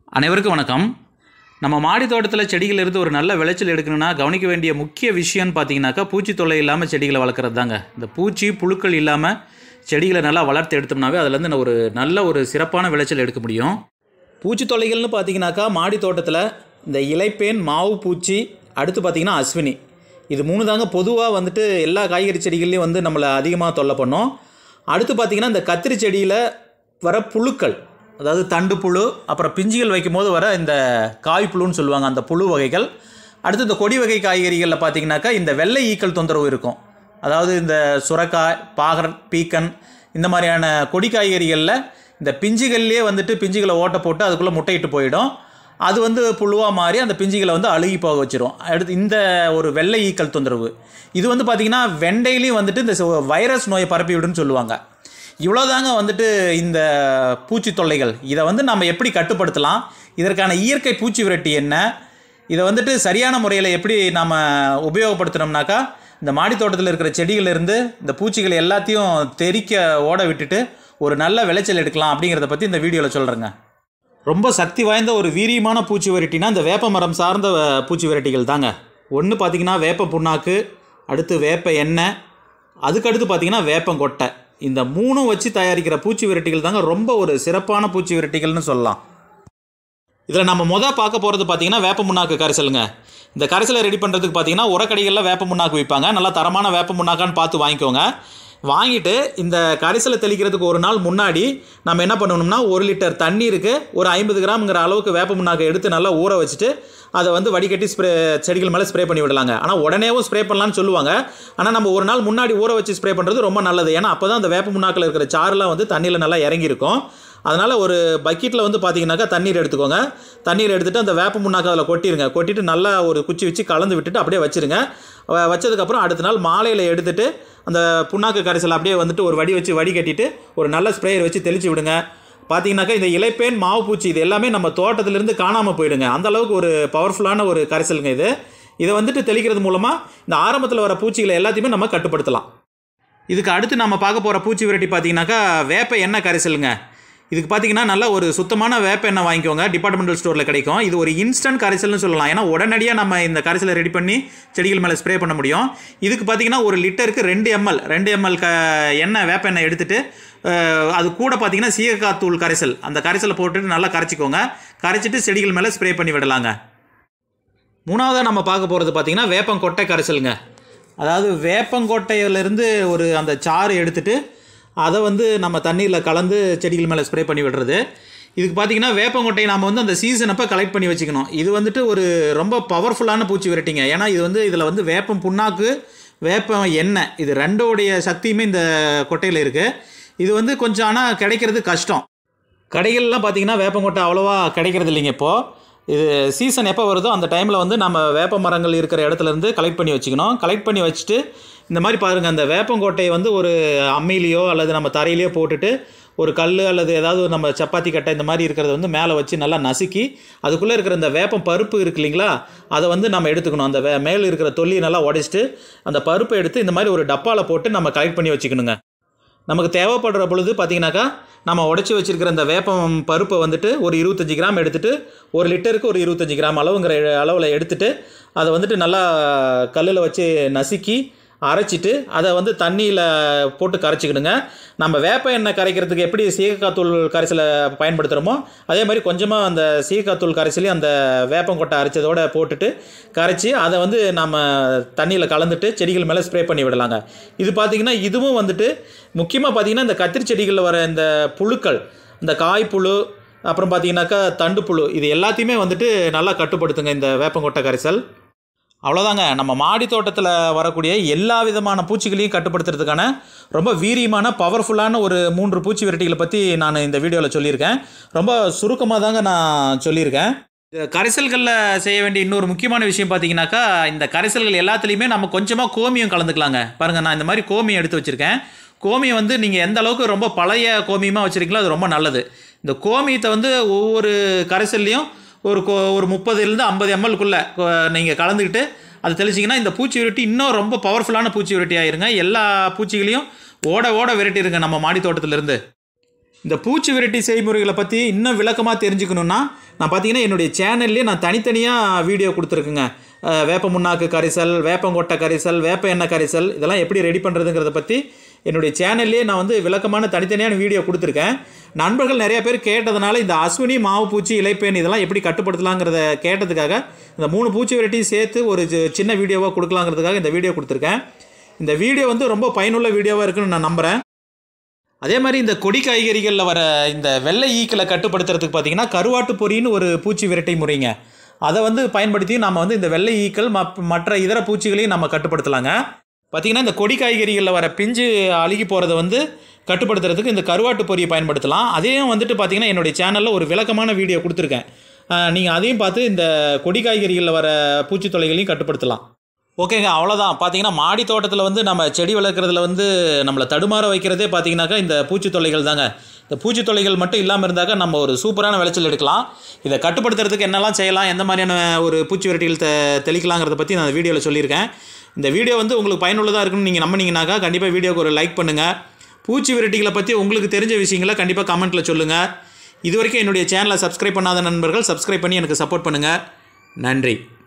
அனைவருக்கும் வணக்கம். நம்ம மாடி தோட்டத்தில் செடிகள் இருந்து ஒரு நல்ல விளைச்சல் எடுக்கணும்னா கவனிக்க வேண்டிய முக்கிய விஷயம்னு பார்த்தீங்கன்னாக்கா பூச்சி தொல்லை இல்லாமல் செடிகளை வளர்க்குறது தாங்க. இந்த பூச்சி புழுக்கள் இல்லாமல் செடிகளை நல்லா வளர்த்து எடுத்தோம்னாவே அதுலேருந்து ஒரு சிறப்பான விளைச்சல் எடுக்க முடியும். பூச்சி தொல்லைகள்னு பார்த்தீங்கன்னாக்கா மாடி தோட்டத்தில் இந்த இலைப்பேன், மாவு பூச்சி, அடுத்து பார்த்திங்கன்னா அஸ்வினி, இது மூணு தாங்க பொதுவாக எல்லா காய்கறி செடிகள்லையும் நம்மளை அதிகமாக தொல்லை பண்ணோம். அடுத்து பார்த்திங்கன்னா இந்த கத்திரி செடியில் வர புழுக்கள், அதாவது தண்டு புழு, அப்புறம் பிஞ்சுகள் வைக்கும் போது வர இந்த காய் புழுன்னு சொல்லுவாங்க, அந்த புழு வகைகள். அடுத்து இந்த கொடி வகை காய்கறிகளில் பார்த்திங்கனாக்கா இந்த வெள்ளை ஈக்கள் தொந்தரவு இருக்கும். அதாவது இந்த சுரக்காய், பாகர், பீக்கன், இந்த மாதிரியான கொடி காய்கறிகளில் இந்த பிஞ்சுகள்லேயே பிஞ்சுகளை ஓட்ட போட்டு அதுக்குள்ளே முட்டையிட்டு போயிடும். அது புழுவாக மாறி அந்த பிஞ்சுகளை அழுகி போக வச்சிரும். அடுத்து இந்த ஒரு வெள்ளை ஈக்கள் தொந்தரவு, இது பார்த்திங்கன்னா வெண்டையிலையும் இந்த வைரஸ் நோயை பரப்பி விடுன்னு சொல்லுவாங்க. இவ்வளோதாங்க இந்த பூச்சி தொல்லைகள். இதை நம்ம எப்படி கட்டுப்படுத்தலாம், இதற்கான இயற்கை பூச்சி விரட்டி என்ன, இதை சரியான முறையில் எப்படி நாம் உபயோகப்படுத்தினோம்னாக்கா இந்த மாடி தோட்டத்தில் இருக்கிற செடிகளிலிருந்து இந்த பூச்சிகளை எல்லாத்தையும் தெறிக்க ஓட விட்டுட்டு ஒரு நல்ல விளைச்சல் எடுக்கலாம் அப்படிங்கிறத பற்றி இந்த வீடியோவில் சொல்கிறேங்க. ரொம்ப சக்தி வாய்ந்த ஒரு வீரியமான பூச்சி விரட்டினா இந்த வேப்ப மரம் சார்ந்த பூச்சி விரட்டிகள் தாங்க. ஒன்று பார்த்திங்கன்னா வேப்ப புண்ணாக்கு, அடுத்து வேப்ப எண்ணெய், அதுக்கடுத்து பார்த்திங்கன்னா வேப்பங்கொட்டை. இந்த மூணும் வச்சு தயாரிக்கிற பூச்சி விரட்டிகள் தாங்க ரொம்ப ஒரு சிறப்பான பூச்சி விரட்டிகள்னு சொல்லலாம். இதில் நம்ம பார்க்க போகிறது பார்த்திங்கன்னா வேப்ப முன்னாக்கு கரைசலுங்க. இந்த கரைசலை ரெடி பண்ணுறதுக்கு பார்த்திங்கன்னா உரக்கடைகளில் வேப்ப முன்னாக்கு விற்பாங்க. நல்லா தரமான வேப்ப முன்னாக்கான்னு பார்த்து வாங்கிக்கோங்க. வாங்கிட்டு இந்த கரைசலை தெளிக்கிறதுக்கு ஒரு நாள் முன்னாடி நம்ம என்ன பண்ணணும்னா 1 லிட்டர் தண்ணீருக்கு ஒரு 50 கிராம்ங்கிற அளவுக்கு வேப்ப முன்னாக்கை எடுத்து நல்லா ஊற வச்சுட்டு அதை வடிகட்டி செடிகள் மேலே ஸ்ப்ரே பண்ணி விடலாங்க. ஆனால் உடனேவும் ஸ்ப்ரே பண்ணலான்னு சொல்லுவாங்க. ஆனால் நம்ம ஒரு நாள் முன்னாடி ஊற வச்சு ஸ்ப்ரே பண்ணுறது ரொம்ப நல்லது. ஏன்னா அப்போ தான் அந்த வேப்ப முன்னாக்கில் இருக்கிற சாரெலாம் தண்ணியில் நல்லா இறங்கியிருக்கும். அதனால் ஒரு பக்கெட்டில் பார்த்தீங்கன்னாக்கா தண்ணீர் எடுத்துக்கோங்க. தண்ணீர் எடுத்துகிட்டு அந்த வேப்ப முன்னாக்கை அதில் கொட்டிடுங்க. கொட்டிட்டு நல்லா ஒரு குச்சி வச்சு கலந்து விட்டுட்டு அப்படியே வச்சுருங்க. வச்சதுக்கப்புறம் அடுத்த நாள் மாலையில் எடுத்துகிட்டு அந்த புண்ணாக்கு கரைசல் அப்படியே ஒரு வடி வச்சு வடிகட்டிட்டு ஒரு நல்ல ஸ்ப்ரேயர் வச்சு தெளித்து விடுங்க. பார்த்தீங்கன்னாக்கா இந்த இலைப்பேன், மாவு பூச்சி, இது எல்லாமே நம்ம தோட்டத்திலேருந்து காணாமல் போயிடுங்க. அந்தளவுக்கு ஒரு பவர்ஃபுல்லான ஒரு கரைசலுங்க இது. இதை தெளிக்கிறது மூலமாக இந்த ஆரம்பத்தில் வர பூச்சிகளை எல்லாத்தையுமே நம்ம கட்டுப்படுத்தலாம். இதுக்கு அடுத்து நம்ம பார்க்க போகிற பூச்சி விரட்டி பார்த்தீங்கன்னாக்கா வேப்ப எண்ணெய் கரைசலுங்க. இதுக்கு பார்த்தீங்கன்னா நல்ல ஒரு சுத்தமான வேப்ப எண்ணெய் வாங்கிக்கோங்க. டிபார்ட்மெண்டல் ஸ்டோரில் கிடைக்கும். இது ஒரு இன்ஸ்டன்ட் கரைசல்னு சொல்லலாம். ஏன்னா உடனடியாக நம்ம இந்த கரைசலை ரெடி பண்ணி செடிகள் மேலே ஸ்ப்ரே பண்ண முடியும். இதுக்கு பார்த்தீங்கன்னா ஒரு லிட்டருக்கு 2 ml எண்ணெய், வேப்ப எண்ணெய் எடுத்துகிட்டு அது கூட பார்த்தீங்கன்னா சீயக்காத்தூள் கரைசல், அந்த கரைசலை போட்டுட்டு நல்லா கரைச்சிக்கோங்க. கரைச்சிட்டு செடிகள் மேலே ஸ்ப்ரே பண்ணி விடலாங்க. மூணாவதாக நம்ம பார்க்க போகிறது பார்த்தீங்கன்னா வேப்பங்கொட்டை கரைசலுங்க. அதாவது வேப்பங்கொட்டையிலேருந்து அந்த சாறு எடுத்துகிட்டு அதை நம்ம தண்ணீரில் கலந்து செடிகள் மேலே ஸ்ப்ரே பண்ணி விடுறது. இதுக்கு பார்த்திங்கன்னா வேப்பங்கொட்டையை நாம் அந்த சீசன் அப்போ கலெக்ட் பண்ணி வச்சுக்கணும். இது ஒரு ரொம்ப பவர்ஃபுல்லான பூச்சி விரட்டிங்க. ஏன்னா இது இதில் வேப்பம் புண்ணாக்கு, வேப்பம் எண்ணெய், இது ரெண்டோடைய சக்தியுமே இந்த கொட்டையில் இருக்குது. இது கொஞ்சம் ஆனால் கிடைக்கிறது கஷ்டம். கடைகள்லாம் பார்த்திங்கன்னா வேப்பங்கொட்டை அவ்வளோவா கிடைக்கிறது இல்லைங்க. இப்போது இது சீசன் எப்போ வருதோ அந்த டைமில் நம்ம வேப்ப மரங்கள் இருக்கிற இடத்துலேருந்து கலெக்ட் பண்ணி வச்சுக்கணும். கலெக்ட் பண்ணி வச்சுட்டு இந்த மாதிரி பாருங்கள், அந்த வேப்பங்கொட்டையை ஒரு அம்மிலேயோ அல்லது நம்ம தரையிலையோ போட்டுட்டு ஒரு கல் அல்லது ஏதாவது நம்ம சப்பாத்தி கட்டை இந்த மாதிரி இருக்கிறத மேலே வச்சு நல்லா நசுக்கி அதுக்குள்ளே இருக்கிற இந்த வேப்பம் பருப்பு இருக்குது இல்லைங்களா, அதை நம்ம எடுத்துக்கணும். அந்த மேலே இருக்கிற தொல்லியை நல்லா உடைச்சிட்டு அந்த பருப்பை எடுத்து இந்த மாதிரி ஒரு டப்பாவில் போட்டு நம்ம கலெக்ட் பண்ணி வச்சுக்கணுங்க. நமக்கு தேவைப்படுற பொழுது பார்த்திங்கனாக்கா நம்ம உடச்சி வச்சுருக்கிற அந்த வேப்பம் பருப்பை ஒரு 25 கிராம் எடுத்துகிட்டு 1 லிட்டருக்கு ஒரு 25 கிராம் அளவில் எடுத்துகிட்டு அதை நல்லா கல்லில் வச்சு நசுக்கி அரைச்சிட்டு அதை தண்ணியில் போட்டு கரைச்சிக்கணுங்க. நம்ம வேப்ப எண்ணெய் கரைக்கிறதுக்கு எப்படி சீயக்காத்தூள் கரைசலை பயன்படுத்துகிறோமோ அதே மாதிரி கொஞ்சமாக அந்த சீயக்காத்தூள் கரைசலையும் அந்த வேப்பங்கொட்டை அரைச்சதோடு போட்டுட்டு கரைச்சி அதை நம்ம தண்ணியில் கலந்துட்டு செடிகள் மேலே ஸ்ப்ரே பண்ணி விடலாங்க. இது பார்த்திங்கன்னா இதுவும் முக்கியமாக பார்த்திங்கன்னா இந்த கத்திரி செடிகளில் வர இந்த புழுக்கள், இந்த காய்ப்புழு, அப்புறம் பார்த்திங்கனாக்கா தண்டு புழு, இது எல்லாத்தையுமே நல்லா கட்டுப்படுத்துங்க இந்த வேப்பங்கொட்டை கரைசல். அவ்வளோதாங்க. நம்ம மாடி தோட்டத்தில் வரக்கூடிய எல்லா விதமான பூச்சிகளையும் கட்டுப்படுத்துறதுக்கான ரொம்ப வீரியமான பவர்ஃபுல்லான ஒரு 3 பூச்சி விரட்டிகளை பற்றி நான் இந்த வீடியோவில் சொல்லியிருக்கேன். ரொம்ப சுருக்கமாக தாங்க நான் சொல்லியிருக்கேன். கரைசல்களில் செய்ய வேண்டிய இன்னொரு முக்கியமான விஷயம் பார்த்தீங்கன்னாக்கா இந்த கரைசல்கள் எல்லாத்துலேயுமே நம்ம கொஞ்சமாக கோமியம் கலந்துக்கலாங்க. பாருங்கள், நான் இந்த மாதிரி கோமியம் எடுத்து வச்சுருக்கேன். கோமியம் நீங்கள் எந்த அளவுக்கு ரொம்ப பழைய கோமியமாக வச்சுருக்கீங்களோ அது ரொம்ப நல்லது. இந்த கோமியத்தை ஒவ்வொரு கரைசல்லையும் ஒரு 30 50 mlக்குள்ளே நீங்கள் கலந்துக்கிட்டு அதை தெளிச்சிங்கன்னா இந்த பூச்சி விரட்டி இன்னும் ரொம்ப பவர்ஃபுல்லான பூச்சி விரட்டி ஆயிருங்க. எல்லா பூச்சிகளையும் ஓட விரட்டிடுங்க நம்ம மாடி தோட்டத்திலேருந்து. இந்த பூச்சி விரட்டி செய்முறைகளை பற்றி இன்னும் விளக்கமாக தெரிஞ்சுக்கணுன்னா நான் பார்த்தீங்கன்னா என்னுடைய சேனல்லே நான் தனித்தனியாக வீடியோ கொடுத்துருக்குங்க. வேப்ப முன்னாக்கு கரைசல், வேப்பங்கொட்டை கரைசல், வேப்ப எண்ணெய் கரைசல் இதெல்லாம் எப்படி ரெடி பண்ணுறதுங்கிறத பற்றி என்னுடைய சேனல்லே நான் வந்து விளக்கமான தனித்தனியான வீடியோ கொடுத்துருக்கேன். நண்பர்கள் நிறைய பேர் கேட்டதுனால இந்த அஸ்வினி, மாவு பூச்சி, இலைப்பேன் இதெல்லாம் எப்படி கட்டுப்படுத்தலாங்கிறத கேட்டதுக்காக இந்த 3 பூச்சி வெரைட்டியும் சேர்த்து ஒரு சின்ன வீடியோவாக கொடுக்கலாங்கிறதுக்காக இந்த வீடியோ கொடுத்துருக்கேன். இந்த வீடியோ வந்து ரொம்ப பயனுள்ள வீடியோவாக இருக்குன்னு நான் நம்புகிறேன். அதே மாதிரி இந்த கொடி காய்கறிகளில் வர இந்த வெள்ளை ஈக்களை கட்டுப்படுத்துறதுக்கு பார்த்திங்கன்னா கருவாட்டு பொறின்னு ஒரு பூச்சி விரட்டை முறைங்க. அதை வந்து பயன்படுத்தி நம்ம வந்து இந்த வெள்ளை ஈக்கள் மற்ற இதர பூச்சிகளையும் நம்ம கட்டுப்படுத்தலாங்க. பார்த்திங்கன்னா இந்த கொடி காய்கறிகளில் வர பிஞ்சு அழுகி போகிறத வந்து கட்டுப்படுத்துறதுக்கு இந்த கருவாட்டு பொறியை பயன்படுத்தலாம். அதையும் வந்துட்டு பார்த்திங்கன்னா என்னுடைய சேனலில் ஒரு விளக்கமான வீடியோ கொடுத்துருக்கேன். நீங்கள் அதையும் பார்த்து இந்த கொடி காய்கறிகளில் வர பூச்சி தொல்லைகளையும் கட்டுப்படுத்தலாம். ஓகேங்க, அவ்வளோதான். பார்த்தீங்கன்னா மாடி தோட்டத்தில் வந்து நம்ம செடி வளர்க்குறதுல வந்து நம்மளை தடுமாற வைக்கிறதே பார்த்தீங்கன்னாக்கா இந்த பூச்சி தொல்லைகள் தாங்க. இந்த பூச்சி தொல்லைகள் மட்டும் இல்லாமல் இருந்தாக்கா நம்ம ஒரு சூப்பரான விளைச்சல் எடுக்கலாம். இதை கட்டுப்படுத்துறதுக்கு என்னெல்லாம் செய்யலாம், எந்த மாதிரியான ஒரு பூச்சி வெரைட்டிகள் தெளிக்கலாங்கிறத பற்றி நான் வீடியோவில் சொல்லியிருக்கேன். இந்த வீடியோ வந்து உங்களுக்கு பயனுள்ளதாக இருக்குன்னு நீங்கள் நம்பினீங்கன்னாக்கா கண்டிப்பாக வீடியோக்கு ஒரு லைக் பண்ணுங்கள். பூச்சி வெரைட்டிகளை பற்றி உங்களுக்கு தெரிஞ்ச விஷயங்களை கண்டிப்பாக கமெண்ட்டில் சொல்லுங்கள். இது வரைக்கும் என்னுடைய சேனலை சப்ஸ்கிரைப் பண்ணாத நண்பர்கள் சப்ஸ்கிரைப் பண்ணி எனக்கு சப்போர்ட் பண்ணுங்கள். நன்றி.